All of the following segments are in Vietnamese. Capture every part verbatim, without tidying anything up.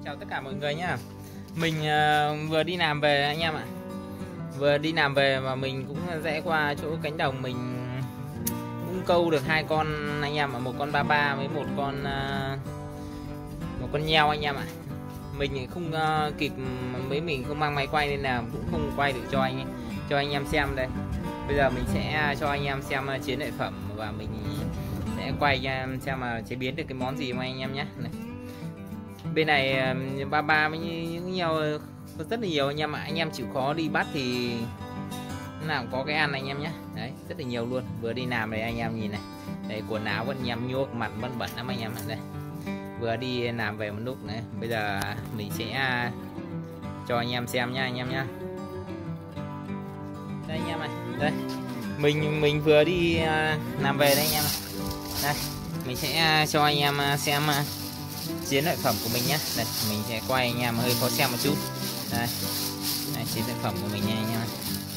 Chào tất cả mọi người nhá. Mình uh, vừa đi làm về anh em ạ. Vừa đi làm về mà mình cũng rẽ qua chỗ cánh đồng, mình cũng câu được hai con anh em ạ, một con ba ba với một con uh, một con nheo anh em ạ. Mình không uh, kịp, với mình không mang máy quay nên là cũng không quay được cho anh cho anh em xem đây. Bây giờ mình sẽ cho anh em xem chiến lợi phẩm và mình sẽ quay cho em xem mà chế biến được cái món gì mà anh em nhé. Này. Bên này ba ba với những nhiều rất là nhiều anh em ạ. Anh em chịu khó đi bắt thì nào có cái ăn anh em nhé. Đấy, rất là nhiều luôn. Vừa đi làm đây anh em nhìn này. Đây quần áo vẫn nhằm nhuốc, mặt vẫn bẩn lắm anh em ạ. Đây. Vừa đi làm về một lúc này. Bây giờ mình sẽ cho anh em xem nha anh em nhá. Đây anh em này. Đây. Mình mình vừa đi làm về đây anh em. Đây, mình sẽ cho anh em xem chiến lợi phẩm của mình nhé. Đây, mình sẽ quay anh em hơi khó xem một chút. Đây, đây chiến lợi phẩm của mình nha anh em.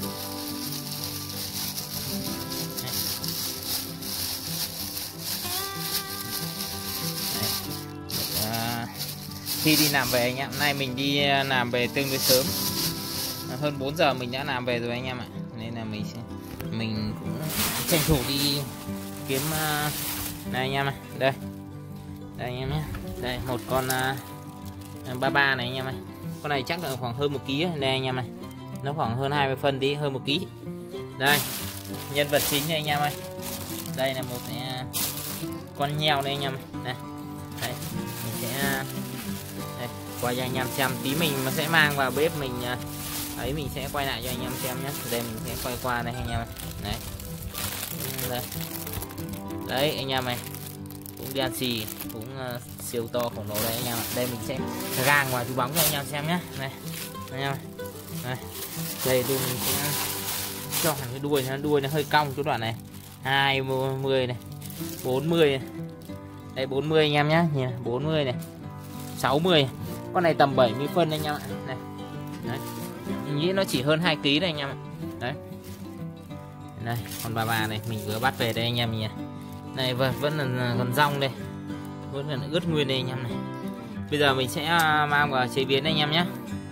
À, khi đi làm về anh em, nay mình đi làm về tương đối sớm, hơn bốn giờ mình đã làm về rồi anh em ạ, nên là mình sẽ mình cũng tranh thủ đi kiếm uh, này anh em này. Đây, đây anh em nhé. Đây một con uh, ba ba này anh em này. Con này chắc là khoảng hơn một ký đây anh em này. Nó khoảng hơn hai mươi phân tí, hơn một ký. Đây nhân vật chính này anh em ơi. Đây là một cái, uh, con nheo đây anh em này. Đây, đây mình sẽ đây, quay cho anh em xem. Tí mình sẽ mang vào bếp mình uh, ấy mình sẽ quay lại cho anh em xem nhé. Đây mình sẽ quay qua đây anh em này. Đấy. Đây. Đấy anh em này, cũng đen xì, cũng uh, siêu to khổng lồ đây anh em ạ. Đây mình sẽ gang vào chú bóng cho anh em xem nhé. Này anh em này. Đây. Đây tôi mình sẽ cho hẳn cái đuôi, nó đuôi nó hơi cong chỗ đoạn này. hai mươi này, bốn mươi này. Đây bốn mươi anh em nhé, nhìn này, bốn mươi này, sáu mươi này. Con này tầm bảy mươi phân anh em ạ. Này. Đấy. Mình nghĩ nó chỉ hơn hai ký đây anh em ạ. Đấy. Đây, con ba ba này mình vừa bắt về đây anh em nhìn. Này vẫn vẫn là còn rong đây. Vẫn là ướt nguyên đây anh em này. Bây giờ mình sẽ mang vào chế biến anh em nhé.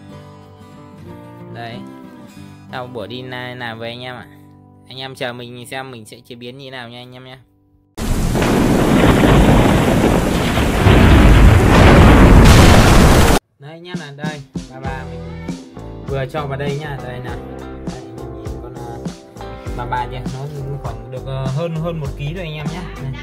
Đây. Sau buổi đi làm về anh em ạ. Anh em chờ mình xem mình sẽ chế biến như thế nào nha anh em nhé. Đây anh em là đây, ba ba mình vừa cho vào đây nha, đây nào. Đây, anh em nhìn con ba ba nha, nó khoảng được hơn hơn một ký rồi anh em nhé.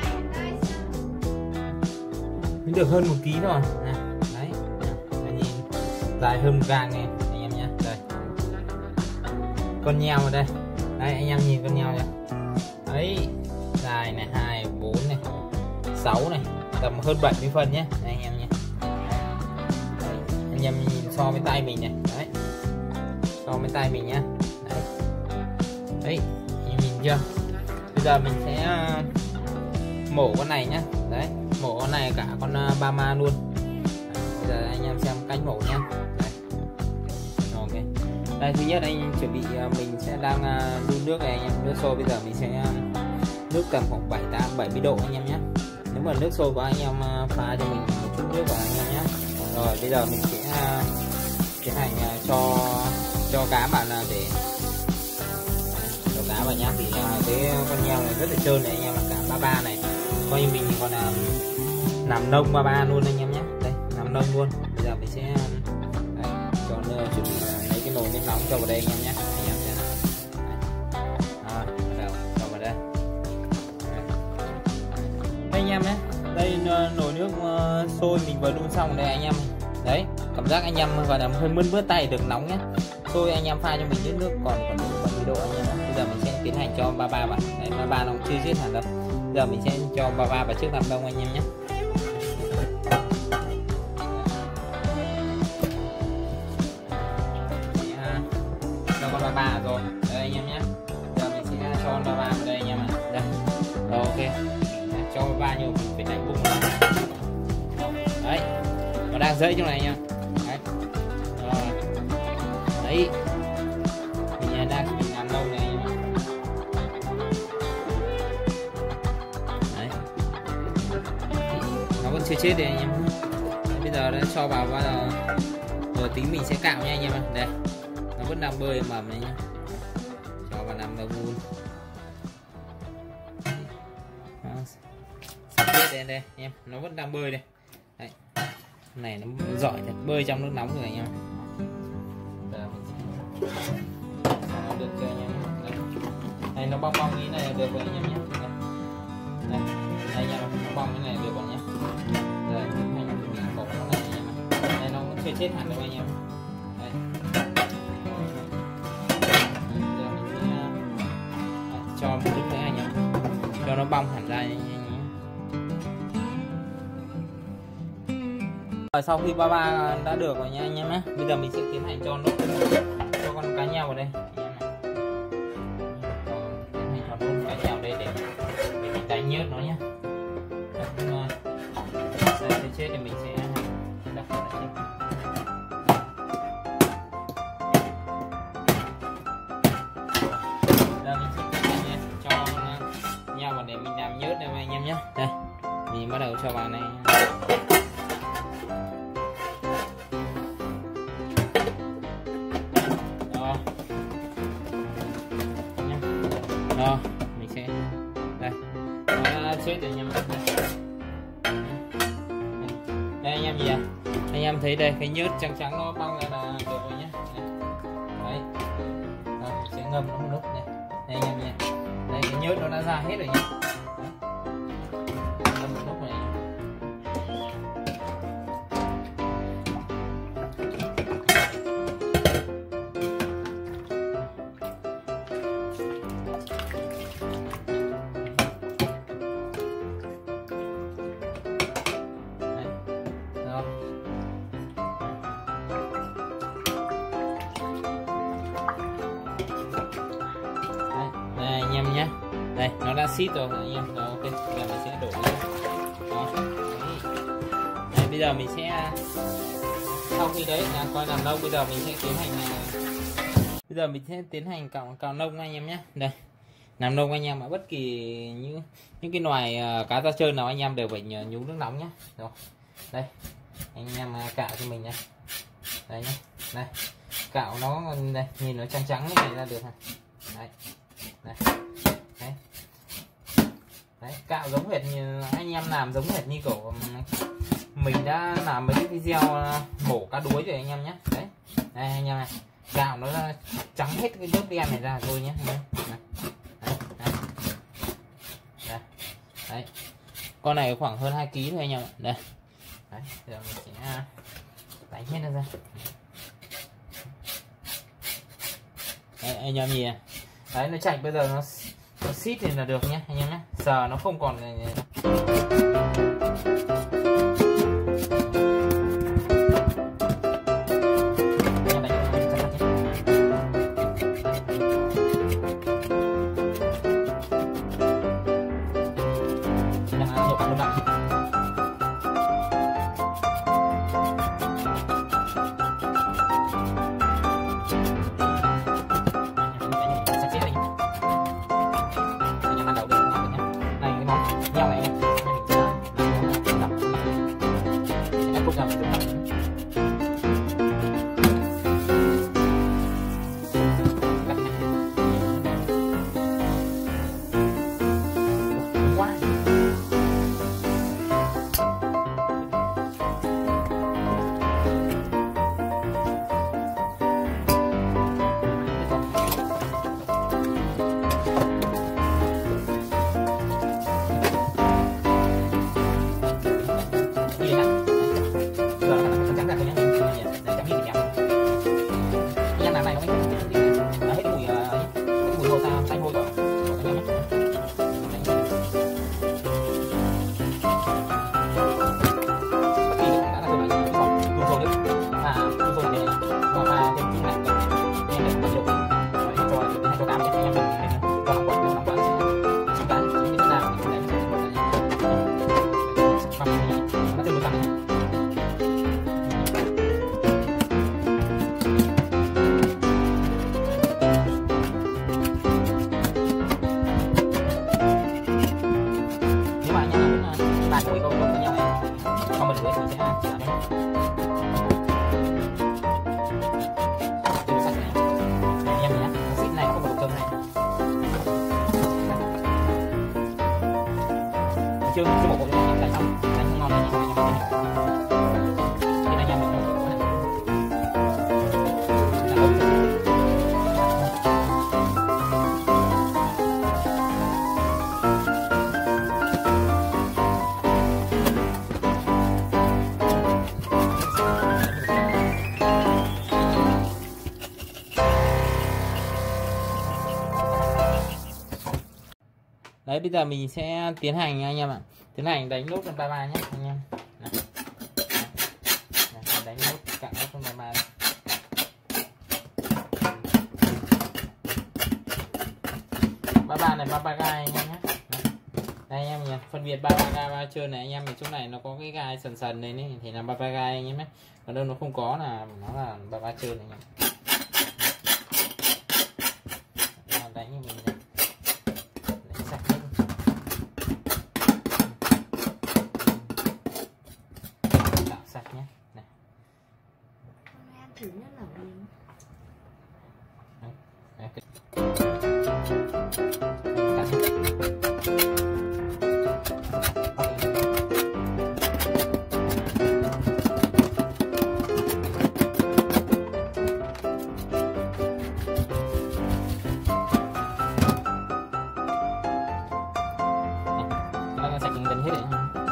Nó được hơn một ký rồi. Này, đấy, đây nhìn dài hơn một gang này anh em nhé. Đây, con nheo ở đây, đây anh em nhìn con nheo này, đấy, dài này hai, bốn này, sáu này, tầm hơn bảy mươi phân nhé, đây anh em nhé. Đấy, anh em nhìn so với tay mình này, đấy, so với tay mình nhá, đấy, đấy. Nhìn chưa? Bây giờ mình sẽ mổ con này nhá. Đấy, mổ con này cả con ba ma luôn. Đấy, bây giờ anh em xem cách mổ nhá. Đấy. Ok. Đây thứ nhất anh chuẩn bị mình sẽ đang đun nước này anh em, nước sôi. Bây giờ mình sẽ nước tầm khoảng bảy tám bảy mươi độ anh em nhé. Nếu mà nước sôi quá anh em pha cho mình một chút nước vào anh em nhé. Rồi bây giờ mình sẽ tiến hành cho cho cá vào là để cá vào nhá. Thì cái con nheo này rất là trơn này anh em ạ, cả ba ba này coi như mình còn làm làm nông ba ba luôn anh em nhé. Đây làm nông luôn. Bây giờ mình sẽ đây, cho nó chuẩn bị lấy cái nồi nước nóng cho vào đây anh em nhé. Anh em xem nào. Rồi bắt đầu cho vào đây. Đây anh em nhé, đây nồi nước sôi mình vừa đun xong đây anh em. Đấy cảm giác anh em gọi là hơi mướt mướt tay, được nóng nhé. Sôi anh em pha cho mình nước nước còn còn bảy mươi độ anh em. Bây giờ mình sẽ tiến hành cho ba ba vào. Đấy, ba ba nó cũng chưa chết hẳn đâu. Bây giờ mình sẽ cho ba ba vào trước làm đông anh em nhé. Cho con ba ba rồi. Đây anh em nhé. Giờ mình sẽ cho con ba ba vào đây anh em ạ. Đây. Rồi ok. Đấy, cho ba ba nhiều mình phải đánh bung nó. Đấy. Nó đang dậy trong này anh em. Đấy. Rồi. Đấy. Mình đang mình làm lâu này. Đấy. Nó vẫn chưa chết đấy anh em. Đấy, bây giờ đã cho vào bắt đầu rồi tí mình sẽ cạo nha anh em ạ. Đây nó vẫn đang bơi mầm này nhá, cho vào nằm vào vun đây đây em, nó vẫn đang bơi đây. Đấy. Này nó giỏi thật, bơi trong nước nóng rồi anh em. Giờ mình sẽ nó được chưa anh em. Đây. Này nó bong bong như này là được rồi anh em nhé. Đây. Đây. Đây nha, nó bong như này được rồi nhé. Rồi anh em mình bỏ nó này anh em. Đây nó cũng chưa chết hẳn đâu anh em. Đây. Giờ mình sẽ cho một chút nữa anh em, cho nó bong hẳn ra anh em. Rồi sau khi ba ba đã được rồi nha anh em nhé, bây giờ mình sẽ tiến hành cho nốt cho con cá nheo vào đây anh em này. Tiến hành cho nốt cá nheo đây để để mình tái nhớt nó nhé. Đây chết thì mình sẽ đặt vào đây. Giờ mình sẽ tiến hành cho nheo vào để mình làm nhớt đây anh em nhé. Đây mình bắt đầu cho vào này. Đó, mình sẽ đây nó chết rồi anh em. Đây anh em gì à, anh em thấy đây cái nhớt trắng trắng nó bong ra là được rồi nhé. Đấy, đó, mình sẽ ngâm nó một lúc này. Đây anh em nhé, đây cái nhớt nó đã ra hết rồi nhé. Ngâm một lúc này. Đây anh em nhé, đây nó đã xít rồi anh em. Rồi ok, bây giờ mình sẽ đổ lên. Đó. Đây, bây giờ mình sẽ sau khi đấy là coi làm nông, bây giờ mình sẽ tiến hành bây giờ mình sẽ tiến hành cạo cạo nông anh em nhé. Đây làm nông anh em ạ, bất kỳ những những cái loài uh, cá da trơn nào anh em đều phải nhúng nước nóng nhé. Rồi đây anh em cạo cho mình nhé. Đây nhé, đây cạo nó đây, nhìn nó trắng trắng như này ra được. Đấy. Đấy. Đấy. Đấy, cạo giống hệt như anh em làm giống hệt như kiểu mình đã làm mấy cái video mổ cá đuối rồi anh em nhé. Đấy, đây anh em này, cạo nó trắng hết cái nước đen này ra thôi nhé. Đấy. Đấy. Đấy. Đấy. Đấy. Con này khoảng hơn hai ki lô gam thôi anh em ạ. Đây. Đấy, giờ mình sẽ đánh hết nó ra. Đấy, anh em nhìn này. Đấy nó chạch bây giờ nó nó xít thì là được nhé anh em nhé, sờ nó không còn này, này. Nó tương đối chưa cái bộ này đánh xong đánh không ngon này cái này nhầm một đấy. Bây giờ mình sẽ tiến hành anh em ạ, tiến hành đánh nốt con ba ba nhé anh em. Này. Này, đánh nốt cạn nốt con ba ba ba ba này, ba ba gai anh em nhé. Đây anh em nhỉ, phân biệt ba ba gai ba trơn này anh em, thì chỗ này nó có cái gai sần sần này này thì là ba ba gai anh em nhé, còn đâu nó không có là nó là ba ba trơn anh em. Đánh như mình này. Sạch nhé này. Em thử nhất là mình. Đấy, đấy. Nó sạch gần hết đấy.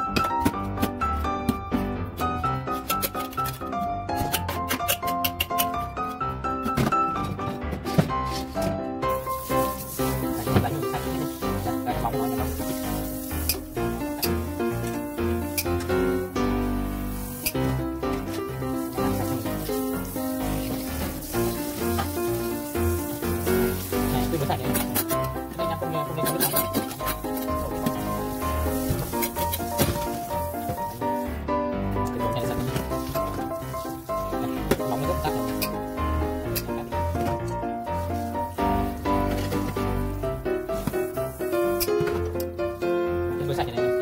Sạch này.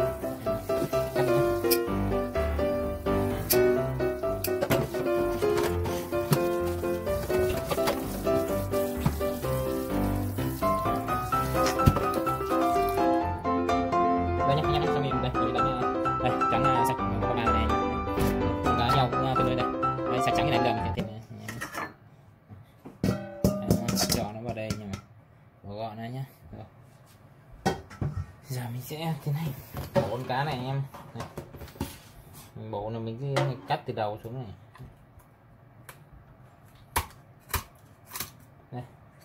Đây nhé, nhé, cho mình đây, đây, đây, trắng sạch của ba này, cá nhau cũng tương đối đây, đây sạch trắng cái này đường thì chọn nó vào đây nhưng mà gọn này nhá. Rồi. Giờ mình sẽ tiến hành bổ con cá này anh em. Này. Mình bổ là mình cứ cắt từ đầu xuống này. Đây.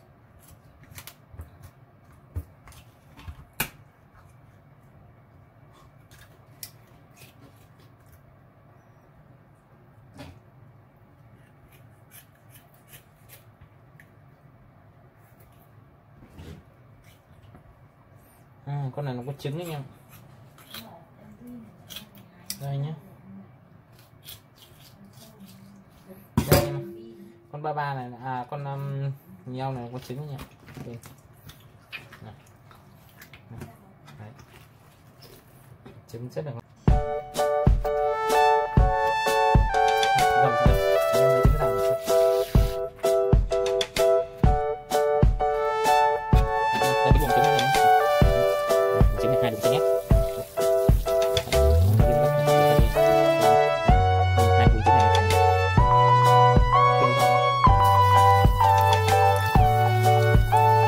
À, con này nó có trứng đấy nha. Đây nhé. Đây nha. Con ba ba này à con um, nhau này có trứng nha. Đây. Này. Đấy. Trứng rất là ngon.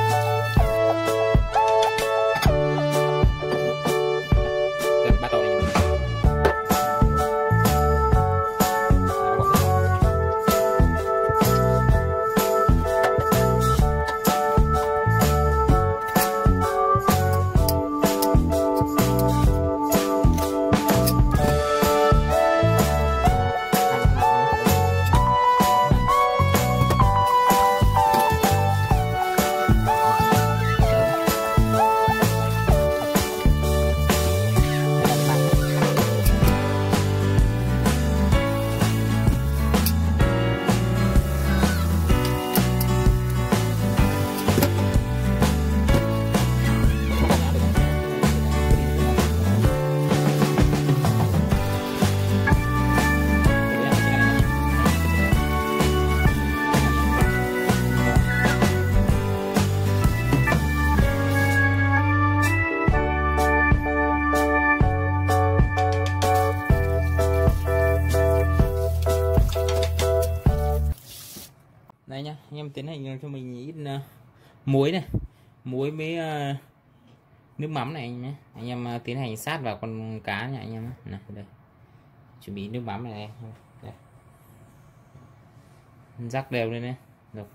Ba tổ này Đây nhá, anh em tiến hành cho mình ít uh, muối này, muối với uh, nước mắm này nhé. Anh em uh, tiến hành sát vào con cá nha anh em. Này đây, chuẩn bị nước mắm này, đây. Rắc đều lên đấy, được.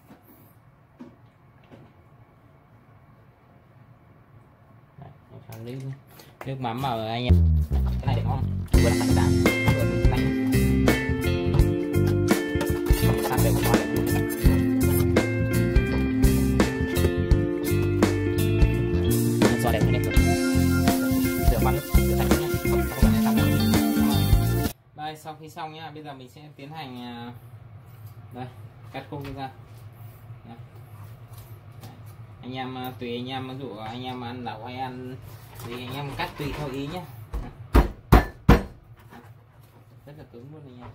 Đấy, nước mắm mà anh em cái này để ngon vừa làm đánh đánh vừa đánh sát đều ngon giò đẹp này rửa bắn rửa sạch nhé, không không phải xong đâu. Đây sau khi xong nhá, bây giờ mình sẽ tiến hành đây cắt khung ra. Anh em tùy anh em, ví dụ anh em ăn lẩu hay ăn thì anh em cắt tùy theo ý nhé. Rất là cứng luôn anh em.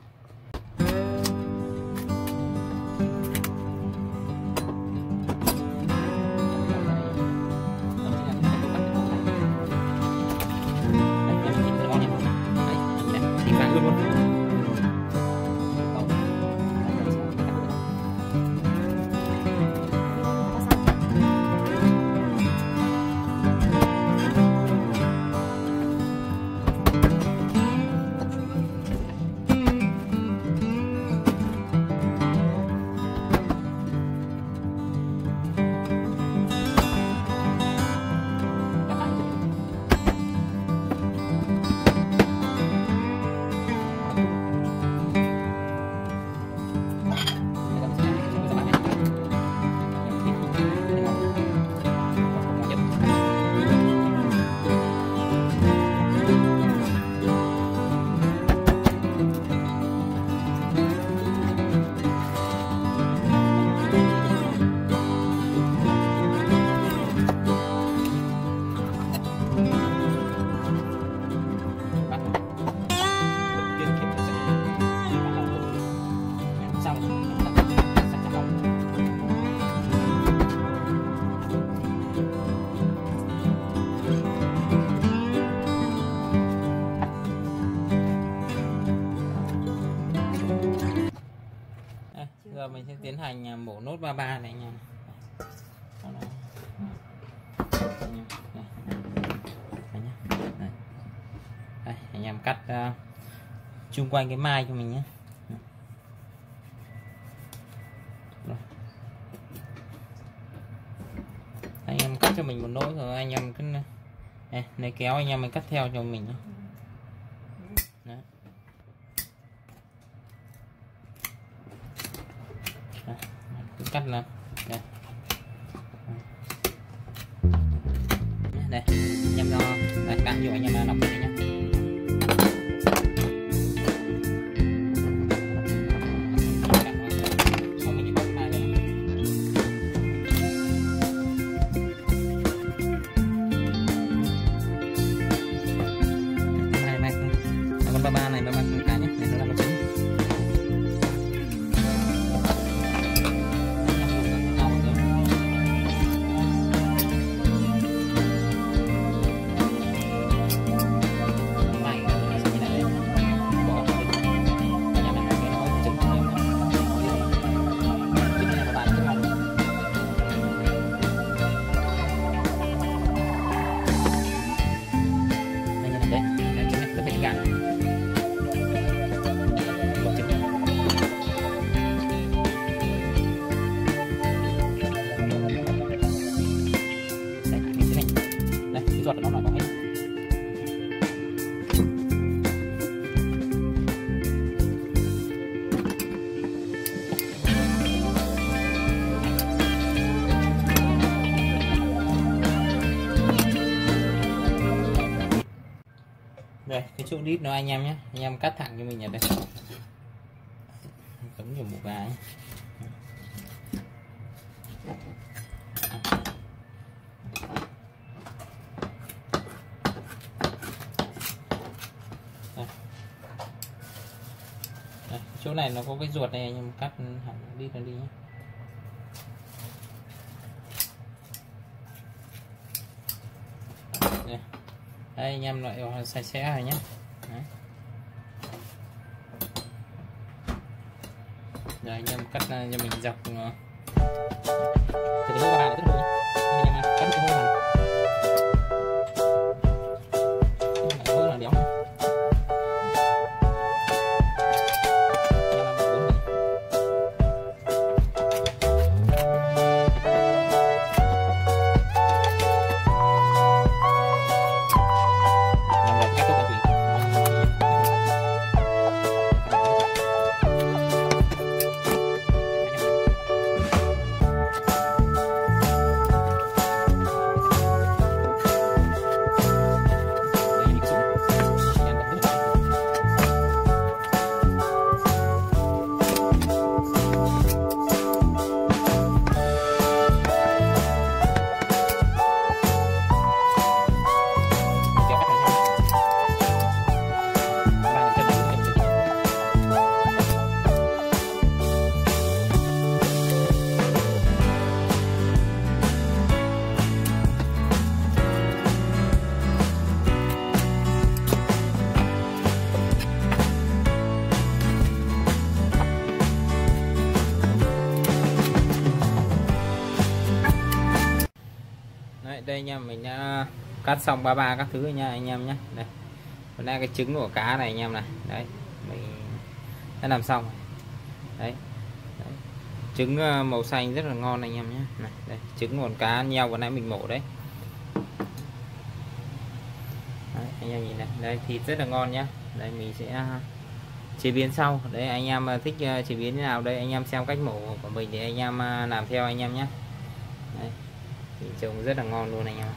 Giờ mình sẽ tiến hành mổ nốt ba ba này nha. Đây, anh em cắt uh, chung quanh cái mai cho mình nhé. Anh em cắt cho mình một nốt rồi anh em cứ này, này kéo anh em mình cắt theo cho mình nhé. Đấy. Đấy, cắt là đây, đây anh em cho đây cắt vô anh em nọc này nhé. Ba ba này ba ba con cá nhé, này nó là con trứng. Giọt nó là có hết. Đây cái chỗ đít nó anh em nhé, anh em cắt thẳng cho mình ở đây, giống như một gà ấy. Đây, chỗ này nó có cái ruột này anh em cắt hẳn đi nó đi nhé. Đây. Đây anh em loại sạch sẽ rồi nhé. Đấy. Rồi anh em cắt cho mình dọc từ cái hố ba lại tức là anh em cắt cái hố này hố là đéo đây nha, mình đã cắt xong ba ba các thứ nha anh em nhé. Đây còn đây cái trứng của cá này anh em này, đấy mình đã làm xong đấy, đấy. Trứng màu xanh rất là ngon anh em nhé. Này đây trứng con cá nheo vừa nãy mình mổ đấy. Đấy anh em nhìn này, đây thịt rất là ngon nhá. Đây mình sẽ chế biến sau. Đấy anh em thích chế biến thế nào đây anh em xem cách mổ của mình thì anh em làm theo anh em nhé. Đấy. Thì trông rất là ngon luôn anh em.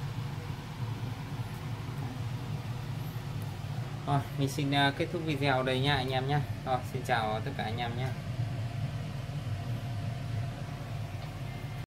Rồi mình xin kết thúc video đây nha anh em nhé. Rồi xin chào tất cả anh em nhé.